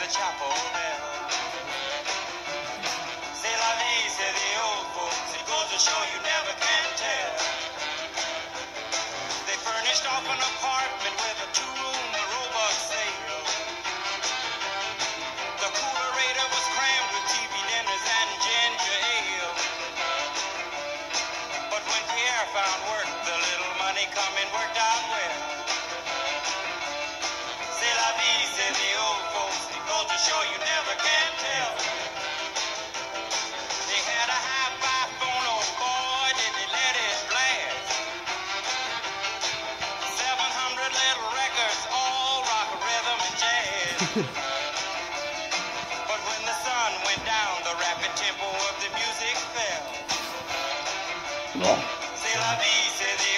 the chapel bell. C'est la vie, say the old folks. It goes to show you never can tell. They furnished off an apartment with a two-room robot sale. The coolerator was crammed with TV dinners and ginger ale. But when Pierre found work, the little money coming worked out well. C'est la vie, say the old folks. It goes to show you never can tell. They had a hi-fi phone, oh boy, did they let it blast. 700 little records, all rock, rhythm, and jazz. But when the sun went down, the rapid tempo of the music fell. C'est la vie, say the